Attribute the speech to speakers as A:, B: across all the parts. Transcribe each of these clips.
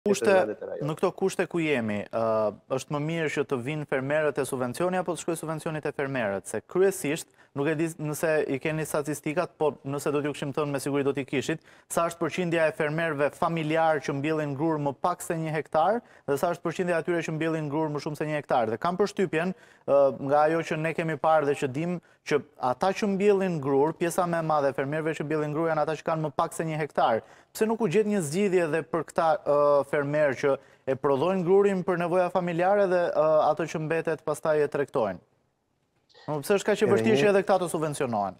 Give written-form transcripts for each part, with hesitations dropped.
A: Në këto kushte ku jemi, është më mirë që të vinë fermerët e subvencioni apo të shkojë subvencionit e fermerët? Se kryesisht, nuk e di nëse i keni statistikat, po nëse do t'ju kishim thënë me siguri do t'i kishit, sa është përqindja e fermerëve familjar që mbillin grur më pak se 1 hektar, dhe sa është përqindja e atyre që mbillin grur më shumë se 1 hektar. Dhe kam përshtypjen, nga ajo që ne kemi parë dhe që dim që ata që mbillin grur, pjesa më e madhe e fermerëve që mbillin grur janë ata që kanë më pak se 1 hektar. Pse nuk u gjet një zgjidhje dhe për këta fermerë që e prodhojnë grurin për nevoja familjare dhe ato që mbetet pastaj e tregtojnë? Pse është kaq e vështirë që edhe këta të subvencionohen?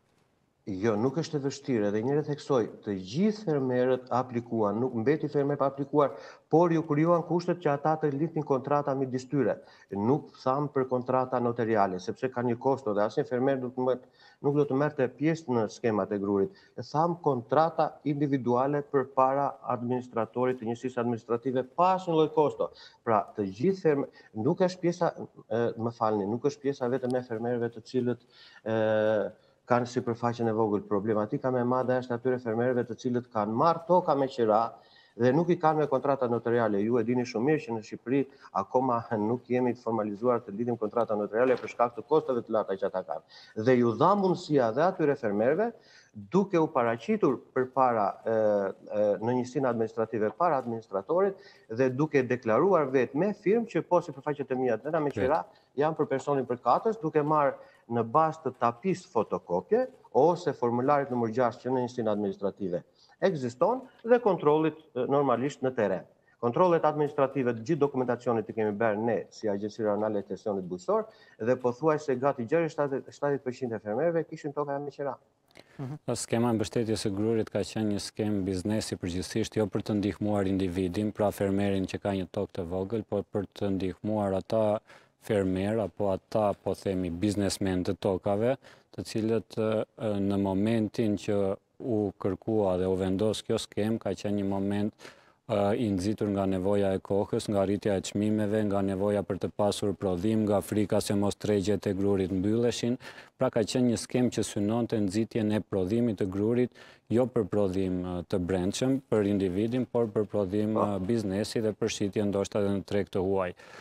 B: Jo, nuk është e vështirë, edhe njëre theksoj, të gjithë fermerët aplikuan, nuk mbeti fermer pa aplikuar, por ju krijuan kushtet që ata të lidhin kontrata midis tyre. Nuk tham për kontrata notariale, sepse ka një kosto dhe asnjë fermer nuk do të merrte pjesë në skemat e grurit. Tham kontrata individuale përpara administratorit të njësisë administrative pa asnjë lloj kosto. Pra, të gjithë fermerët, nuk është pjesa, nuk është pjesa vetëm e fermerëve të cilët kanë sipërfaqen e vogël. Problematika më e madhe është atyre fermerëve të cilët kanë marrë toka me qira dhe nuk i kanë me kontrata notariale. Ju e dini shumë mirë që në Shqipëri akoma nuk jemi të formalizuar të lidhim kontrata notariale për shkak të kosteve të larta që ata kanë. Dhe ju dha mundësia dhe atyre fermerëve, duke u paraqitur përpara në njësinë administrative para administratorit dhe duke deklaruar vetë me firmë që po sipërfaqet e mia dhëna me qira janë për personin përkatës, duke marrë në bazë të tapis fotokopje ose formularit nëmër 6 që në njësinë administrative ekziston dhe kontrollit normalisht në teren. Kontrollet administrative të gjithë dokumentacionit të kemi bërë ne si Agjenci Rajonale e Testonit Bujqësor dhe pothuajse gati 70% e fermerëve kishin toka me qira.
C: Skema e mbështetjes së grurit ka qenë një skemë biznesi përgjithsisht, jo për të ndihmuar individin, pra fermerin që ka një tokë të vogël, por për të ndihmuar ata fermer apo ata, po themi, biznesmen të tokave, të cilët në momentin që u kërkua dhe u vendos kjo skemë, ka qenë një moment i nxitur nga nevoja e kohës, nga rritja e çmimeve, nga nevoja për të pasur prodhim, nga frika se mos tregjet e grurit mbylleshin. Pra ka qenë një skemë që synonte nxitjen e prodhimit të grurit, jo për prodhim të brendshëm për individin, por për prodhim biznesi dhe për shitje ndoshta edhe në treg të huaj.